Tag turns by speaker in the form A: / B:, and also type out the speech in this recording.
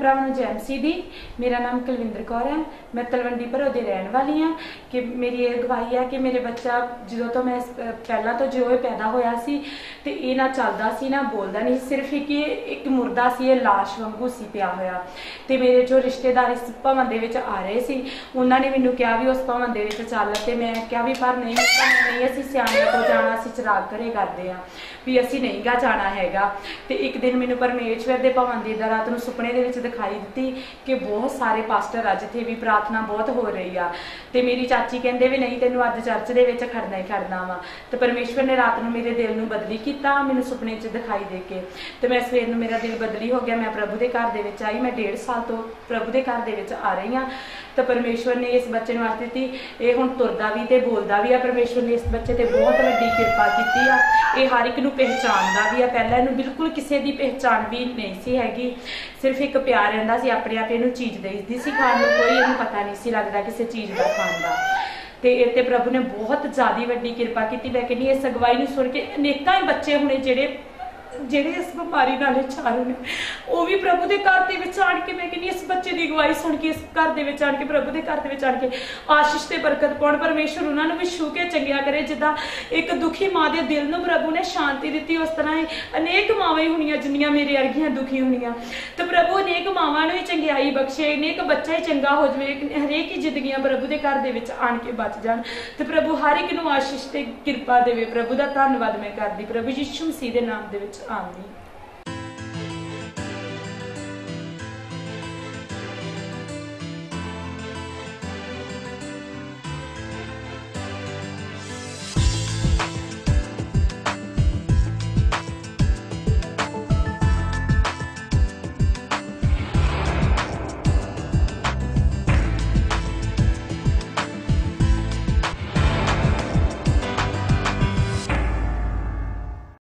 A: भरावां नूं जैमसी दी। मेरा नाम कुलविंदर कौर है। मैं तलवंडी भरो दी रहण वाली हाँ। कि मेरी ये गवाही है कि मेरे बच्चा जो तो मैं पहला तो जो पैदा होया सी ते ये ना चलदा सी ना बोलदा नहीं, सिर्फ एक मुर्दा सी, ये लाश वांगू सी पिया होया। ते मेरे जो रिश्तेदार इस भवन दे विच आ रहे सी उन्होंने मैनूं कहा भी उस भवन दे विच चल, ते मैं कहा भी पर नहीं असीं सियाणियां कोल जाना, असीं चिराग घरे करदे आ भी असीं नहीं गा जाना हैगा। ते एक दिन मैनूं परमेश्वर दे भवन दी रात नूं सुपने दे विच दिखाई दित्ती कि बहुत सारे पास्टर अज इत्थे भी प्रार्थना बहुत हो रही आ। ते मेरी चाची कहंदे भी नहीं तैनूं अज चर्च दे विच खड़ना ही खड़ना वा। ते परमेश्वर ने रात नूं मेरे दिल नूं बदली कीता, मैनूं सुपने च दिखाई दे के। ते मैं सवेर नूं मेरा दिल बदली हो गया। मैं प्रभु दे घर दे विच आई। मैं 1.5 साल तो प्रभु दे घर दे विच आ रही हाँ। तो परमेश्वर ने इस बच्चे नूं आख दित्ती, ये हुण तुरदा भी ते बोलदा भी आ। परमेश्वर ने इस बच्चे ते बहुत वड्डी किरपा कीती आ। ये हर एक नूं पहचानदा भी आ। पहले इहनूं बिल्कुल किसी दी पहचान भी नहीं सी हैगी, सिर्फ एक प्यार रहिंदा सी, अपने आप इहनूं चीज़ देईदी सी खाण नूं, कोई इहनूं पता नहीं सी लगदा किसी चीज़ दा खाण दा। ते इत्ते प्रभु ने बहुत ज़्यादा वड्डी किरपा की। मैं कहनी इस अगवाई नूं सुन के अनेकां ही बच्चे हुणे ਜਿਹੜੇ इस बीमारी नाल चार ने वो भी प्रभु के घर के आण के, मैं कहनी इस बच्चे की अगवाई सुन के इस घर के आण के प्रभु के घर के आण के आशीष ते बरकत पाउण। परमेश्वर उन्होंने भी छू के चंगिया करे। जिदा एक दुखी माँ के दिल में प्रभु ने शांति दी, उस तरह ही अनेक मावां होनियां जिन्नियां मेरे अर्गियां दुखी होनियां। तो प्रभु अनेक मावां नूं ही चंगियाई बख्शे, अनेक बच्चा ही चंगा हो जाए, हरेक ही जिंदगियां प्रभु के घर के आण के बच जान। तो प्रभु हर एक नूं आशीष ते किरपा देवे। प्रभु का धन्नवाद मैं करदी प्रभु यीशु मसीह के नाम दे विच आमीन।